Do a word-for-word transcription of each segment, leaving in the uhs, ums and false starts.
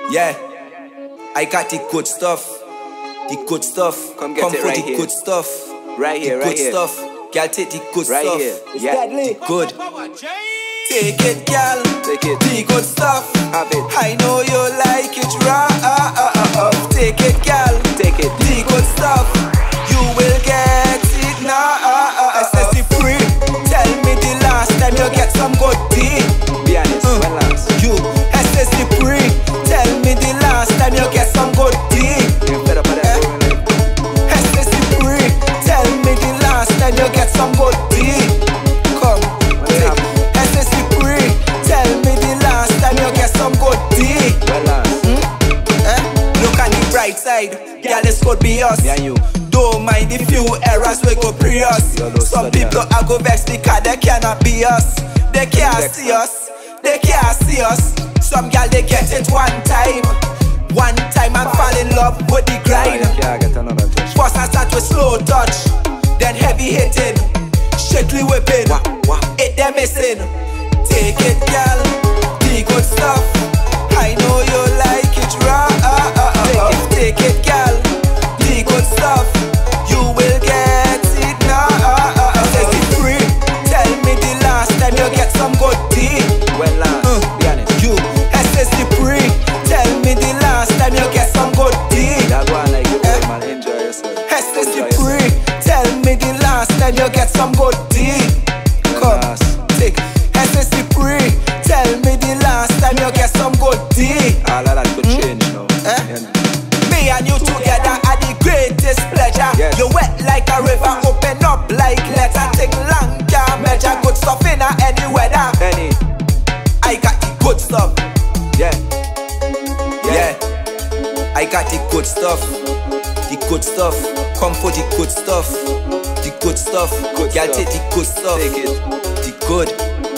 Yeah, I got the good stuff. The good stuff. Come get Come it for right the here. good stuff. Right here, the right good here. stuff. Girl, take the good Right stuff. here. It's Yeah. deadly. Good. Take it, girl. Take it. The good stuff. Have it. I know you like it raw. Take it, girl. Take it. The good stuff. You will get it now. S S C free. Tell me the last time you get some good tea. Be honest, Mm. when last? You S S C free. Tell me the last time you get some good tea. You're fed up of that going like S S C free. Tell me the last time you get some good tea. Come, take S S C free. Tell me the last time you get some good tea. when last? Eh? Look at the bright side, girl, this could be us. Me and you. Don't mind the few errors we go pre us. Yo, those Some study people are go vex because they cannot be us. They can't Vex see us. They can't see us. Some girl they get it one time, one time and fall in love with the grind. You can't get another touch. First I start with slow touch, then heavy hitting, strictly whipping. Wah, wah. It they missing. Take it, girl, the good stuff. I know you like it raw. Take it, girl, the good stuff. You will get it now. S S C free. Tell me the last time you get some good tea. When last? Uh. Be honest. You S S C free. Tell me the last time you get some good tea. You're going like you Eh. man. Enjoy yourself. S S C Enjoy free. Tell me the last time you get some good tea. Come, last? take S S C free. Tell me the last time you get some good tea. All of that could change now. Eh? You know. Me and you together are the greatest pleasure. Yes. You wet like a river, open up like letter. Take long time measure, good stuff in a any weather. Any. I got the good stuff. Yeah. Yeah, I got the good stuff. The good stuff. Come for the good stuff. The good stuff. Good Girl, stuff. take the good stuff. Take it. The good.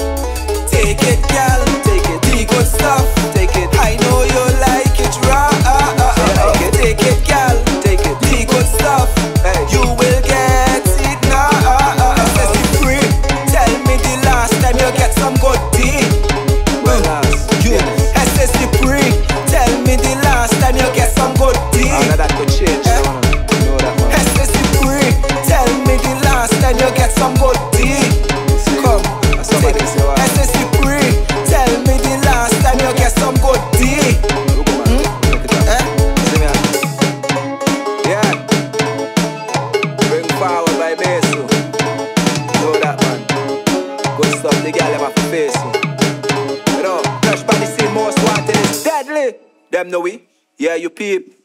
Take it, girl. Take it. The good stuff. Take it. I know you like it raw. Take it. Take it, girl. Take it. The good stuff. Hey. You will get it now. S S C free. Tell me the last time you get some good tea. When last? You Be honest. S S C free. Tell me the last time you get some good tea. All of that could change Eh. now. You know that, man. S S C free. Tell me the last time you get some good tea. Come, And somebody take say what? S S C free. Tell me the last time you get some good tea. Look, man. Look it up. Eh? See me, man. Yeah. Bring forward by bass. So. Know that, man. Good stuff, the girl them have to face. So. You know, fresh by the scene, most wanted is deadly. Them know we. Yeah, you peep.